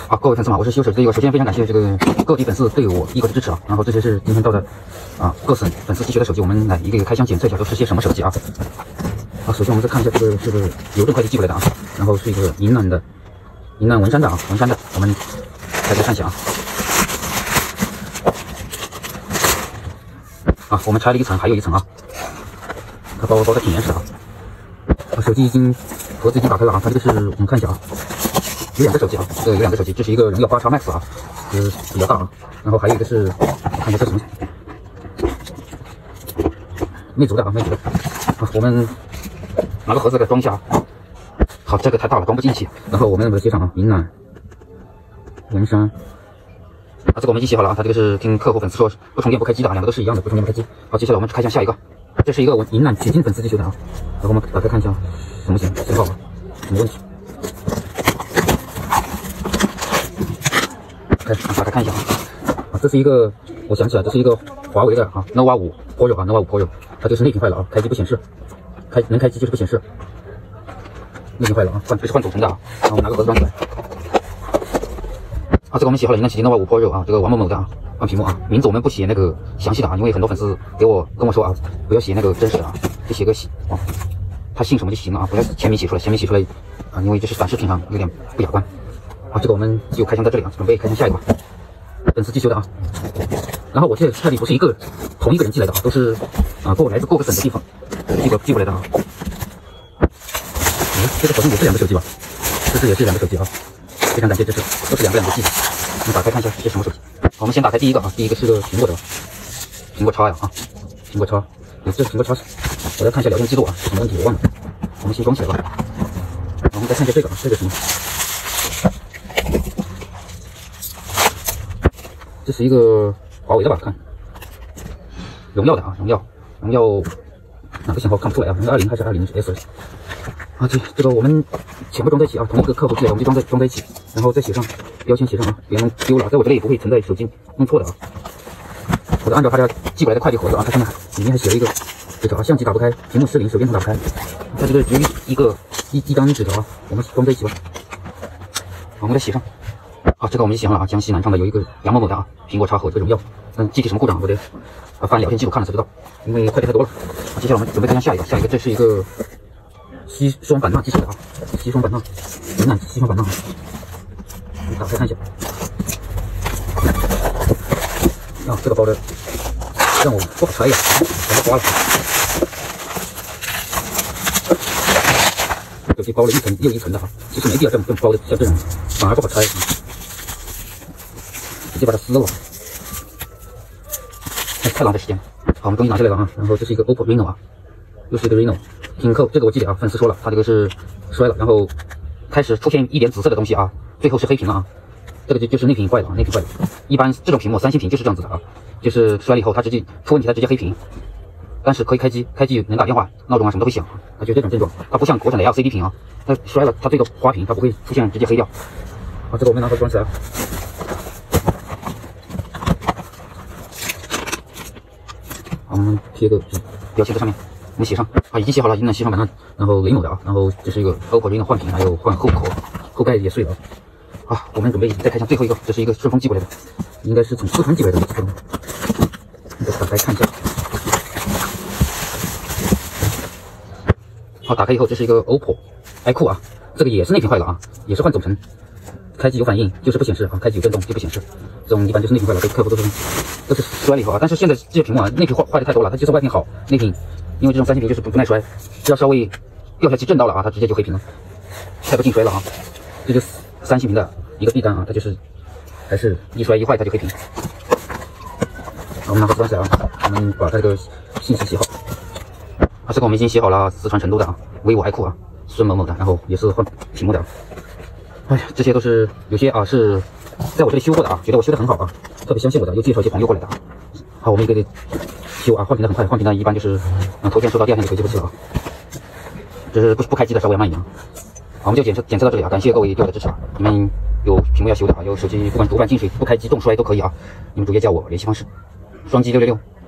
好，各位粉丝们，我是修手机的一个，首先非常感谢这个各地粉丝对我一个的支持啊。然后这些是今天到的各省粉丝寄学的手机，我们来一个一个开箱检测一下都是些什么手机啊。好，首先我们再看一下这个是个邮政快递寄过来的啊，然后是一个云南文山的啊，文山的，我们大家看一下啊。啊，我们拆了一层，还有一层啊，它包的挺严实的啊。手机盒子已经打开了啊，它这个是我们看一下啊。有两个手机啊，有两个手机，这是一个荣耀8X Max 啊，比较大啊。然后还有一个是，看一下这什么，魅族的啊，魅族的。啊，我们拿个盒子给装一下啊。好，这个太大了，装不进去。然后我们把它接上啊，云南文山。啊，这个我们已经写好了啊，它这个是听客户粉丝说不充电不开机的啊，两个都是一样的，不充电不开机。好，接下来我们开箱下一个，这是一个云南铁金粉丝寄修的啊。然后我们打开看一下，什么型号啊，什么问题？打开看一下啊，这是一个，我想起来，这是一个华为的啊 nova 5 Pro 啊 nova 5 Pro， 它就是内屏坏了啊，开机不显示，能开机就是不显示，内屏坏了啊，这是换总成的啊。然后我们拿个盒子装起来。啊，这个我们写好了云南奇骏 nova 5 Pro 啊，这个王某某的啊，换屏幕啊，名字我们不写那个详细的啊，因为很多粉丝跟我说啊，不要写那个真实的啊，就写个他姓什么就行了啊，不要签名写出来啊，因为这是短视频上有点不雅观。好，这个我们就开箱到这里啊，准备开箱下一个吧。粉丝寄修的啊，然后我这快递不是同一个人寄来的啊，都是来自各个省的地方寄过来的啊。这个好像也是两个手机吧？这也是两个手机啊，非常感谢支持，都是两个寄的。我们打开看一下是些什么手机。好，我们先打开第一个啊，第一个是个苹果的，苹果叉呀啊，苹果叉，这是苹果叉，我来看一下聊天记录啊，什么问题我忘了，我们先装起来吧。然后我们再看一下这个啊，这个什么？这是一个华为的吧？看，荣耀的啊，荣耀哪个型号看不出来啊？荣耀20还是20S 啊？这个我们全部装在一起啊，同一个客户寄来，我们就装在一起，然后再写上标签，写上啊，别弄丢了，在我这里也不会存在手机弄错的啊。我就按照他这寄过来的快递盒子啊，它上面里面还写了一个纸条，相机打不开，屏幕失灵，手电筒打不开，它这个只有一张纸条啊，我们装在一起吧。好，我们再写上。好，这个我们就写上了啊，江西南昌的有一个杨某某的啊，苹果叉和这个荣耀，具体什么故障我得翻聊天记录看了才知道，因为快递太多了。接下来我们准备开箱下一个，这是一个西双版纳寄手的啊，西双版纳，云南西双版纳，打开看一下。啊，这个包的让我不好拆呀，把它刮了。手机包了一层又一层的啊，其实没必要这么包的，像这种反而不好拆。直接把它撕了，太浪费时间了。好，我们终于拿下来了啊！然后这是一个 OPPO Reno 啊，又是一个 Reno 听扣，这个我记得啊，粉丝说了，它这个是摔了，然后开始出现一点紫色的东西啊，最后是黑屏了啊。这个就是内屏坏了啊，内屏坏了。一般这种屏幕三星屏就是这样子的啊，就是摔了以后它直接出问题，它直接黑屏，但是可以开机能打电话、闹钟啊什么都会响，它就这种症状，它不像国产的 LCD 屏啊，它摔了它最多花屏，它不会出现直接黑掉。好，这个我们拿盒装起来。我们贴个标签在上面，我们写上啊，已经写好了，云南西双版纳，然后雷某的啊，然后这是一个 OPPO Reno 换屏，还有换后壳，后盖也碎了啊。我们准备再开箱最后一个，这是一个顺丰寄过来的，应该是从四川寄过来的，再打开看一下。好，打开以后这是一个 OPPO iQOO 啊，这个也是内屏坏了啊，也是换总成，开机有反应就是不显示啊，开机有震动就不显示，这种一般就是内屏坏了，客户都是摔了以后啊，但是现在这些屏幕啊，内屏坏的太多了，它就是外屏好，内屏因为这种三星屏就是不耐摔，只要稍微掉下去震到了啊，它直接就黑屏了，太不经摔了啊。这就是三星屏的一个弊端啊，它就是还是一摔一坏它就黑屏。好，我们拿盒子装起来啊，我们把它这个信息写好。啊，这个我们已经写好了，四川成都的啊，vivo iQOO啊，孙某某的，然后也是换屏幕的。哎呀，这些都是有些啊是在我这里修过的啊，觉得我修的很好啊，特别相信我的，又介绍一些朋友过来的啊。好，我们一个个修啊，换屏的很快，换屏的一般就是头天收到，第二天就可以寄过去了啊。这是不开机的，稍微慢一点啊。好，我们就检测到这里啊，感谢各位对我的支持啊。你们有屏幕要修的啊，有手机不管读版进水、不开机重摔都可以啊。你们主页叫我联系方式：双击666。